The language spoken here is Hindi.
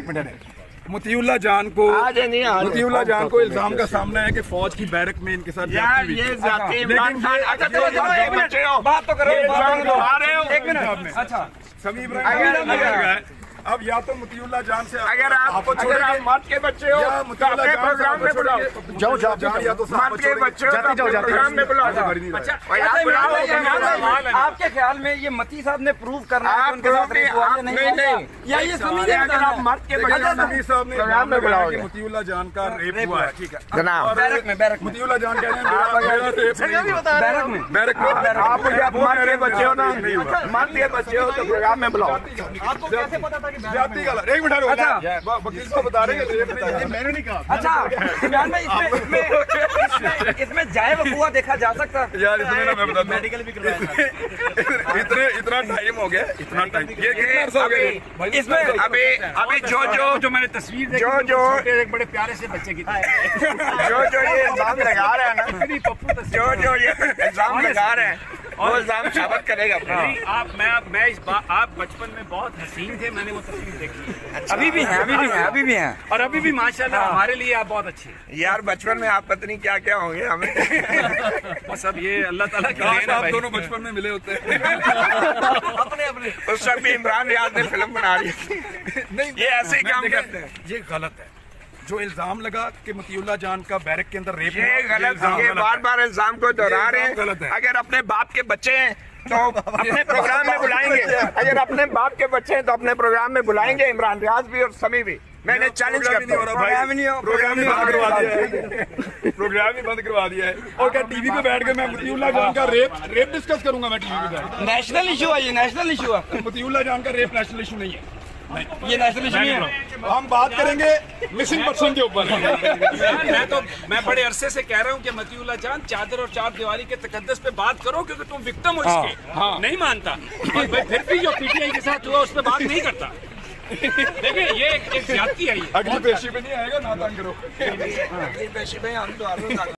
मतीउल्लाह जान को इल्जाम का सामना है कि फौज की बैरक में इनके साथ बात तो करो। एक मिनट, अच्छा समी इब्राहिम, अब या तो मतीउल्लाह जान से अगर आप मर्द के बच्चे हो तो अपने प्रोग्राम में बुलाओ, या तो मर्द के बच्चे हो तो प्रोग्राम में बुलाओ। अच्छा, आपके ख्याल में ये मती साहब ने प्रूव करना है नहीं, या ये समी ने अगर आप मर्द के बच्चे प्रोग्राम में बुलाओ, मतीउल्लाह जान का रेप हुआ है, ठीक है जनाब, बैरक में मतीउल्लाह जान कह रहे हैं बैरक में आप मर्द के बच्चे हो ना, मर्द के बच्चे हो तो प्रोग्राम में बुलाओ। आपको कैसे पता था कि एक मिनट, वकील को बता रहे हैं, मैंने नहीं कहा। अच्छा, इमरान भाई इसमें जाए वकूआ देखा जा सकता यार, इसमें ना मैं बताता हूँ, मेडिकल भी करवाया, इतना टाइम हो गया, इतना टाइम, ये कितना अर्सा हो गया इसमें अभी जो मैंने तस्वीर देखी, जो एक बड़े प्यारे से बच्चे की जो ये इल्जाम लगा रहे हैं ना, जो ये इल्जाम लगा रहे हैं वो इल्जाम साबित करेगा। मैं इस बात, आप बचपन में बहुत हसीन थे, मैंने वो तस्वीर देखी। अभी भी हैं और अभी भी माशाल्लाह हमारे लिए आप बहुत अच्छे हैं यार। बचपन में आप पता नहीं क्या क्या होंगे हमें बस अब ये अल्लाह ताला की देन है। आप दोनों बचपन में मिले होते हैं अपने उस समय भी इमरान रियाज ने फिल्म बना रही थी। नहीं, ये ऐसे ही काम करते हैं, ये गलत है। जो इल्जाम लगा कि मतीउल्लाह जान का बैरक के अंदर रेप, ये गलत है। ये बार इल्जाम को दोहरा रहे हैं। अगर अपने बाप के बच्चे हैं तो अपने प्रोग्राम में बुलाएंगे, अगर अपने बाप के बच्चे हैं तो अपने प्रोग्राम में बुलाएंगे, इमरान रियाज भी और समी भी। मैंने चैलेंज करता हूं, प्रोग्राम ही बंद करवा दिया है, प्रोग्राम ही बंद करवा दिया है। और क्या टीवी पे बैठ के मैं मतीउल्लाह जान का रेप डिस्कस करूंगा? मैं टीवी पे बैठ, नेशनल इशू है, ये नेशनल इशू है। मतीउल्लाह जान का रेप नेशनल इशू नहीं है, ये नेशनल इशू नहीं है। हम बात करेंगे मिसिंग पर्सन के ऊपर। मैं बड़े अरसे से कह रहा हूँ कि मतीउल्लाह जान चादर और चार दीवारी के तकद्दस पे बात करो, क्योंकि तुम विक्टिम हो इसके। नहीं मानता, और फिर भी जो पीटीआई के साथ हुआ उस पर बात नहीं करता। देखिए ये एक ज्यादती है। अगली पेशी पे नहीं आएगा, ना तंग करो। अगली पेशी पे हम तो